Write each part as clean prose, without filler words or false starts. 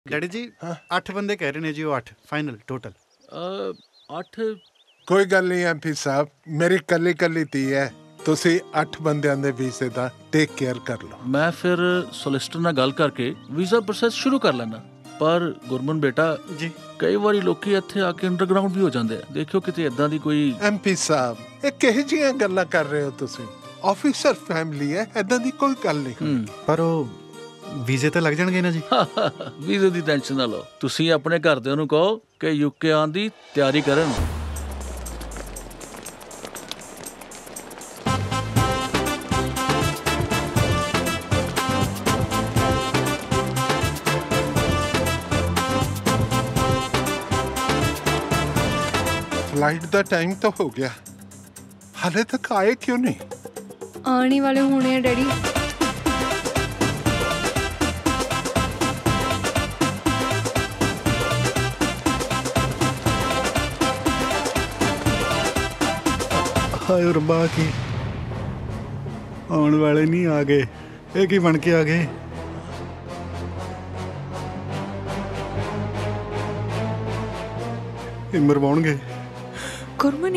Daddy जी 8 बंदे कह रहे ने जी, 8 फाइनल टोटल 8 कोई गल नहीं एमपी साहब, मेरी कली कली धी है, ਤੁਸੀਂ 8 ਬੰਦਿਆਂ ਦੇ ਵੀਜ਼ੇ ਦਾ ਟੇਕ ਕੇਅਰ ਕਰ ਲਓ। ਮੈਂ ਫਿਰ ਸੋਲਿਸਟਰ ਨਾਲ ਗੱਲ ਕਰਕੇ ਵੀਜ਼ਾ ਪ੍ਰੋਸੈਸ ਸ਼ੁਰੂ ਕਰ ਲੈਣਾ। ਪਰ ਗੁਰਮਨ ਬੇਟਾ ਜੀ ਕਈ ਵਾਰੀ ਲੋਕੀ ਇੱਥੇ ਆ ਕੇ ਅੰਡਰਗਰਾਉਂਡ ਵੀ ਹੋ ਜਾਂਦੇ ਆ। ਦੇਖਿਓ ਕਿਤੇ ਇਦਾਂ ਦੀ ਕੋਈ ਐਮਪੀ ਸਾਹਿਬ ਇਹ ਕਿਹੋ ਜਿਹੀਆਂ ਗੱਲਾਂ ਕਰ ਰਹੇ ਹੋ ਤੁਸੀਂ? ਆਫੀਸਰ ਫੈਮਿਲੀ ਹੈ, ਇਦਾਂ ਦੀ ਕੋਈ ਗੱਲ ਨਹੀਂ। ਪਰ ਉਹ ਵੀਜ਼ੇ ਤੇ ਲੱਗ ਜਾਣਗੇ ਨਾ ਜੀ। ਵੀਜ਼ੇ ਦੀ ਟੈਨਸ਼ਨ ਨਾ ਲਓ, ਤੁਸੀਂ ਆਪਣੇ ਘਰਦਿਆਂ ਨੂੰ ਕਹੋ ਕਿ ਯੂਕੇ ਆਉਣ ਦੀ ਤਿਆਰੀ ਕਰਨ। फ्लाइट का टाइम तो हो गया, हाले तक आए क्यों नहीं? आने वाले होने हैं डैडी। हाय रब्बा की आने वाले नहीं आ गए, ये की बन के आ गए? मरवाउणगे गुरमन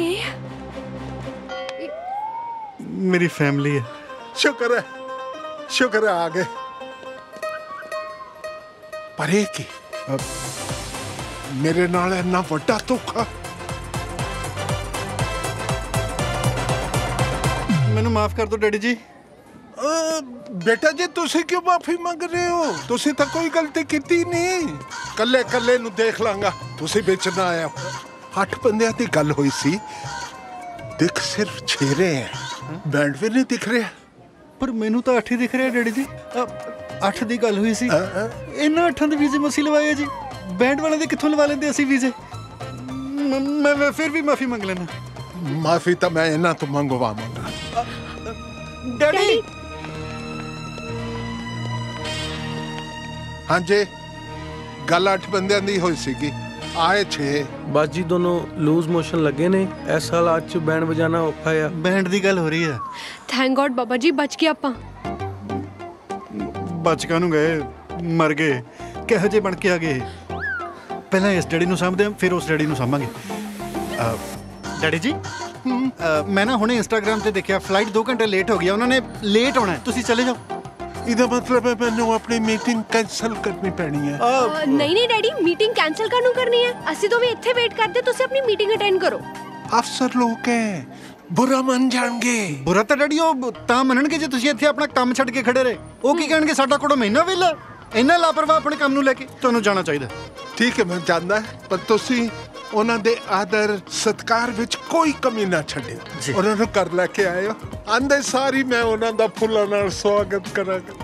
मेरी फैमिली है। शुक्र है आ गए। पर ये की मेरे नाल इन्ना वड्डा धोखा। मैनू माफ कर दो डैडी जी। बेटा जी तुसी क्यों माफी मांग रहे हो? तुसी तो कोई गलती की नहीं, कल्ले कल्ले नु देख लांगा। तुसी बिच ना आया। 8 बंदियां दी गल हुई सी, दिख सिर्फ 6 रहे हैं, बैंड भी नहीं दिख रहा। पर मैनू तो 8 ही दिख रहा डैडी जी। 8 दी गल हुई सी, इन्हां 8 दे वीजे मसी लवाए जी। बैंड वाले दे कित्थों लवा लेंदे असी वीजे? मैं फिर भी माफी मांग लेना। माफी तो मैं इन्हां तो मंगवावांगा। डैडी हाँ जी, गल 8 बंदियां दी होई सीगी, आए 6। बस जी दोनों लूज मोशन लगे ने। इस हालात च बैंड बजाना औखा है। बैंड दी गल हो रही है। थैंक गॉड बाबा जी बच गए आपां। बच कानू गए, मर गए, किहो जे बन के आ गए। पहला इस डैडी नू सामभदे फिर उस डैडी नू सामांगे। डैडी जी मैं ना हुणे इंस्टाग्राम ते देखिया फ्लाइट 2 घंटे लेट हो गया, उन्होंने लेट होना है, तुसी चले जाओ। इहदा मतलब है मैनू अपनी मीटिंग कैंसल करनी पैनी है। नहीं डैडी, मीटिंग कैंसल कानू करनी है? असि तो भी इत्थे वेट करदे, तुसी अपनी मीटिंग अटेंड करो। अफसर लोग हैं, बुरा मन जाणगे। बुरा तो डैडी ओ तां मनणगे जे तुसी इत्थे अपना काम छड्ड के खड़े रहे। ओ की कहणगे साडा कोड़ा महीना वेला, इन्ना लापरवाह अपने काम नू लेके। तुहानू जाना चाहिदा। ठीक है मैं जानदा, पर तुसी ਉਹਨਾਂ ਦੇ ਆਦਰ ਸਤਕਾਰ ਵਿੱਚ ਕੋਈ ਕਮੀ ਨਾ ਛੱਡਿਓ। ਉਹਨਾਂ ਨੂੰ ਘਰ ਲੈ ਕੇ ਆਇਓ, ਆਂਦੇ ਸਾਰੀ ਮੈਂ ਉਹਨਾਂ ਦਾ ਫੁੱਲਾਂ ਨਾਲ ਸਵਾਗਤ ਕਰਾਂਗਾ।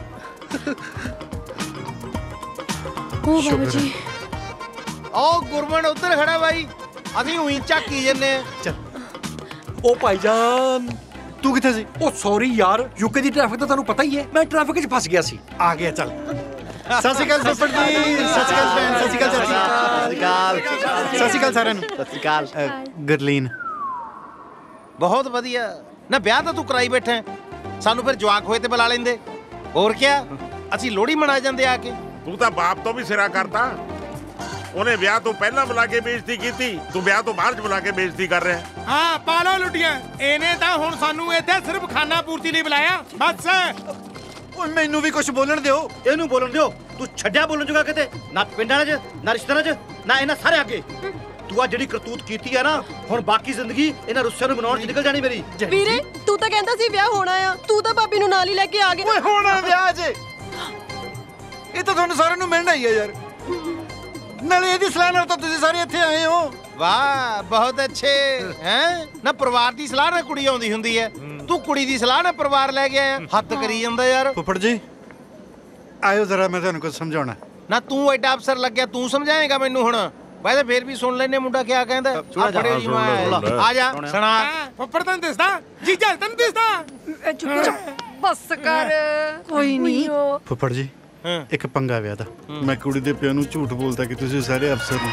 ओ बाबा जी ओ गुरमन उधर खड़ा भाई, ਅਸੀਂ ਉਹੀ ਝਾਕੀ ਜੰਨੇ। चल ओ भाईजान तू किथे सी? ओ सॉरी यार, यूके दी ट्रैफिक तो ਤੁਹਾਨੂੰ पता ही है, मैं ट्रैफिक च फस गया सी। आ गया। चल सत श्री अकाल फुੱਫੜ जी, सत श्री अकाल भैन, सत श्री अकाल चाची, सत श्री अकाल साਰਿਆਂ ਨੂੰ। ਸਤਿ ਸ਼੍ਰੀ ਅਕਾਲ। ਗਰਲੀਨ ਬਹੁਤ ਵਧੀਆ ਨਾ, ਵਿਆਹ ਤਾਂ ਤੂੰ ਕਰਾਈ ਬੈਠਾ ਹੈ, ਸਾਨੂੰ ਫਿਰ ਜਵਾਕ ਹੋਏ ਤੇ ਬੁਲਾ ਲੈਂਦੇ। ਹੋਰ ਕੀ, ਅਸੀਂ ਲੋਹੜੀ ਮਨਾ ਜਾਂਦੇ ਆ ਕੇ। ਤੂੰ ਤਾਂ ਬਾਪ ਤੋਂ ਵੀ ਸਿਰਾ ਕਰਤਾ। ਉਹਨੇ ਵਿਆਹ ਤੋਂ ਪਹਿਲਾਂ ਬੁਲਾ ਕੇ ਬੇਇੱਜ਼ਤੀ ਕੀਤੀ, ਤੂੰ ਵਿਆਹ ਤੋਂ ਬਾਅਦ ਚ ਬੁਲਾ ਕੇ ਬੇਇੱਜ਼ਤੀ ਕਰ ਰਿਹਾ। ਹਾਂ ਪਾ ਲਓ ਲੁੱਟੀਆਂ, ਇਹਨੇ ਤਾਂ ਹੁਣ ਸਾਨੂੰ ਇੱਥੇ ਸਿਰਫ ਖਾਣਾ ਪੂਰਤੀ ਲਈ ਬੁਲਾਇਆ ਬਸ। ਓਏ ਮੈਨੂੰ ਵੀ ਕੁਝ ਬੋਲਣ ਦਿਓ। ਇਹਨੂੰ ਬੋਲਣ ਦਿਓ। ਤੂੰ ਛੱਡਿਆ ਬੋਲਣ ਜੋਗਾ ਕਿਤੇ ਨਾ, ਪਿੰਡਾਂ 'ਚ ਨਾ ਰਿਸ਼ਤੇਦਾਰਾਂ 'ਚ ਨਾ ਇਹਨਾਂ ਸਾਰੇ ਅੱਗੇ। ਤੂੰ ਆ ਜਿਹੜੀ ਕਰਤੂਤ ਕੀਤੀ ਹੈ ਨਾ, ਹੁਣ ਬਾਕੀ ਜ਼ਿੰਦਗੀ ਇਹਨਾਂ ਰੁੱਸਿਆਂ ਨੂੰ ਮਨਾਉਣ 'ਚ ਨਿਕਲ ਜਾਣੀ ਮੇਰੀ। ਵੀਰੇ ਤੂੰ ਤਾਂ ਕਹਿੰਦਾ ਸੀ ਵਿਆਹ ਹੋਣਾ ਆ, ਤੂੰ ਤਾਂ ਭਾਬੀ ਨੂੰ ਨਾਲ ਹੀ ਲੈ ਕੇ ਆ ਗਿਆ। ਓਏ ਹੋਣਾ ਵਿਆਹ ਜੇ, ਇਹ ਤਾਂ ਤੁਹਾਨੂੰ ਸਾਰਿਆਂ ਨੂੰ ਮਿਲਣਾ ਹੀ ਹੈ ਯਾਰ। ਨਾਲੇ ਇਹਦੀ ਸਲਾਹ ਨਾਲ ਤਾਂ ਤੁਸੀਂ ਸਾਰੇ ਇੱਥੇ ਆਏ ਹੋ। ਵਾਹ ਬਹੁਤ ਅੱਛੇ ਹੈ ਨਾ, ਪਰਿਵਾਰ ਦੀ ਸਲਾਹ ਨਾਲ ਕੁੜੀ ਆਉਂਦੀ ਹੁੰਦੀ ਹੈ, ਤੂੰ ਕੁੜੀ ਦੀ ਸਲਾਹ ਨਾਲ ਪਰਿਵਾਰ ਲੈ ਕੇ ਆਇਆ। ਹੱਦ ਕਰੀ ਜਾਂਦਾ ਯਾਰ। ਫੁੱਫੜ ਜੀ ਆਇਓ ਜ਼ਰਾ, ਮੈਂ ਤੁਹਾਨੂੰ ਕੁਝ ਸਮਝਾਉਣਾ। ਨਾ ਤੂੰ ਐਡਾ ਅਫਸਰ ਲੱਗਿਆ, ਤੂੰ ਸਮਝਾਏਗਾ ਮੈਨੂੰ ਹੁਣ? ਵੈਸੇ ਫੇਰ ਵੀ ਸੁਣ ਲੈਨੇ ਮੁੰਡਾ ਕਿਆ ਕਹਿੰਦਾ। ਆ ਜਾ ਸੁਣਾ। ਫੁੱਫੜ ਤੈਨੂੰ ਦਿਸਦਾ, ਜੀਜਾ ਤੈਨੂੰ ਦਿਸਦਾ। ਚੁੱਪ ਬਸ ਕਰ, ਕੋਈ ਨਹੀਂ। ਫੁੱਫੜ ਜੀ ਇੱਕ ਪੰਗਾ ਵਿਆਹ ਦਾ। ਮੈਂ ਕੁੜੀ ਦੇ ਪਿਓ ਨੂੰ ਝੂਠ ਬੋਲਦਾ ਕਿ ਤੁਸੀਂ ਸਾਰੇ ਅਫਸਰ ਹੋ।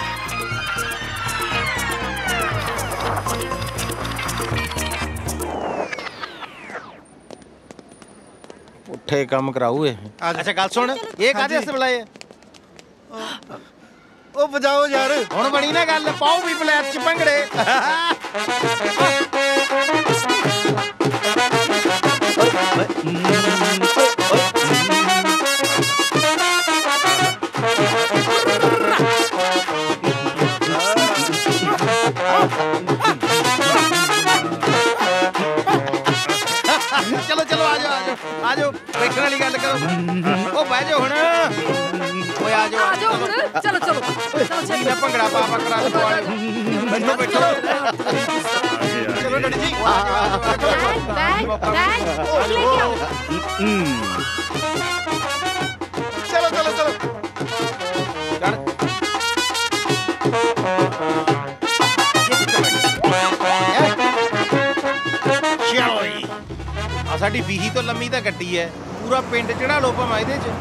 ਪੁੱਠੇ ਕੰਮ ਕਰਾਊ ਇਹ। ਅੱਛਾ ਗੱਲ ਸੁਣ, ਇਹ ਕਾਹਦੇ ਵਾਸਤੇ ਬੁਲਾਏ? ਉਹ ਵਜਾਓ ਯਾਰ। ਹੁਣ ਬਣੀ ਨਾ ਗੱਲ, ਪਾਓ ਵੀ ਬਲੈਕ ਚ ਭੰਗੜੇ। चलो चलो आ जाओ आ जाओ बैठने वाली गल करो। ओ बह जाओ हुण, ओए आ जाओ हुण, चलो चलो चलो मैं भंगड़ा पा करा दो। बैठो बैठो चलो डैडी जी। बैग बैग बैग लेके आओ। चलो चलो चलो। साडी बीही तो लम्मी तो गड्डी है, पूरा पिंड चढ़ा लो भावें ਇਹਦੇ ਚ।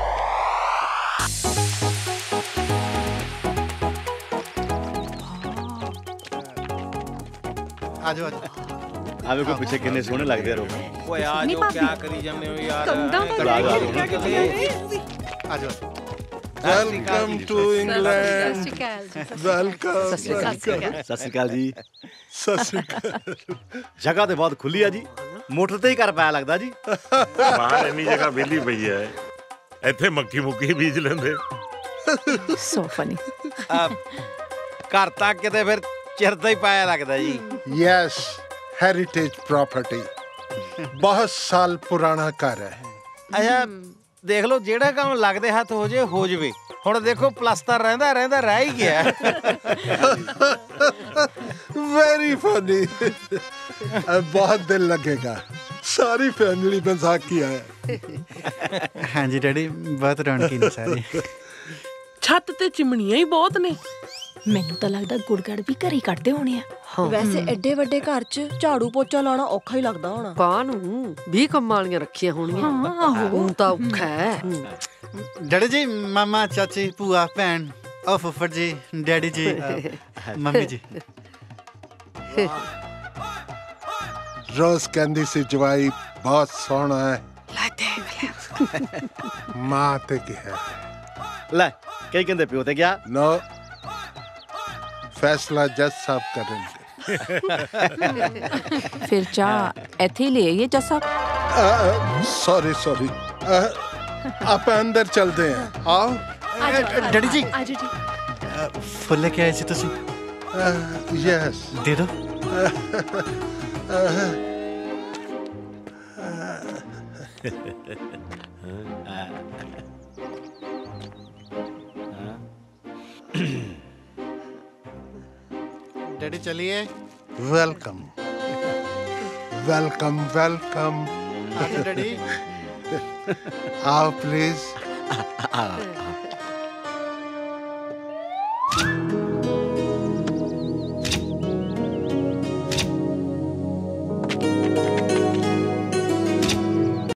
आ जाओ। ਆਵੇ ਕੋਈ ਪਿੱਛੇ ਕਿੰਨੇ ਸੋਹਣੇ ਲੱਗਦੇ ਆ ਲੋਕ। ਓਏ ਆ ਜਾਓ, क्या करी जाने हो यार। आ जाओ। Welcome to England. वेलकम। ਸਤਿ ਸ਼੍ਰੀ ਅਕਾਲ ਜੀ। सत श्री अकाल। ਜਗ੍ਹਾ ਤੇ ਬਹੁਤ ਖੁੱਲੀ ਆ ਜੀ, ਮੋਟਰ ਤੇ ਹੀ ਕਰ ਪਾਇਆ ਲੱਗਦਾ ਜੀ। ਬਾਹਰ ਇੰਨੀ ਜਗ੍ਹਾ ਵਿਹਲੀ ਪਈ ਹੈ, ਇੱਥੇ ਮੱਕੀ ਮੁੱਕੀ ਬੀਜ ਲੈਂਦੇ। So funny. ਘਰ ਤੱਕ ਕਿਤੇ ਫਿਰ ਚਿਰਦਾ ਹੀ ਪਾਇਆ ਲੱਗਦਾ ਜੀ। यस, हेरिटेज प्रॉपर्टी, बहुत साल पुराना घर है। ਅੱਛਾ ਦੇਖ ਲਓ, ਜਿਹੜਾ ਕੰਮ ਲੱਗਦੇ ਹੱਥ ਹੋ ਜਵੇ। ਹੁਣ ਦੇਖੋ ਪਲਸਤਰ ਰਹਿੰਦਾ ਰਹਿੰਦਾ ਰਹਿ ਹੀ ਗਿਆ। Very funny. बहुत दिल लगेगा, सारी फैमिली मजाक किया है। हाँ जी डैडी, बहुत रौनकी ने सारे। ਛੱਤ ਤੇ ਚਿਮਣੀਆਂ ਹੀ ਬਹੁਤ ਨੇ। ਮੈਨੂੰ ਤਾਂ ਲੱਗਦਾ ਗੁੜਗੜ ਵੀ ਘਰੇ ਕੱਢਦੇ ਹੋਣੇ ਆ। ਵੈਸੇ ਐਡੇ ਵੱਡੇ ਘਰ 'ਚ ਝਾੜੂ ਪੋਚਾ ਲਾਉਣਾ ਔਖਾ ਹੀ ਲੱਗਦਾ ਹੋਣਾ। ਕਾਹਨੂੰ 20 ਕੰਮਾਂ ਵਾਲੀਆਂ ਰੱਖੀਆਂ ਹੋਣੀਆਂ। ਹੁਣ ਤਾਂ ਔਖਾ ਹੈ। डैडी जी, मामा चाची भूआ भैन और फुफड़ जी, डैडी जी, मम्मी जी। रोज कहती सी जवाई बहुत सोहना है। मां ते क्या ਲੈ ਕਈ ਕਹਿੰਦੇ ਪਿਓ ਤੇ ਗਿਆ। नो, फैसला जज साहब करेंगे। ਫਿਰ ਚਾਹ ਇੱਥੇ ਹੀ ਲੈ ਆਈਏ ਜੱਸਾ। सॉरी सॉरी, आप अंदर चलते हैं। आओ। डैडी जी, आ जाओ जी। फुल लेके आए सी तुसी। यस। दे दो। डैडी चलिए। Welcome welcome welcome. डैडी आओ प्लीज।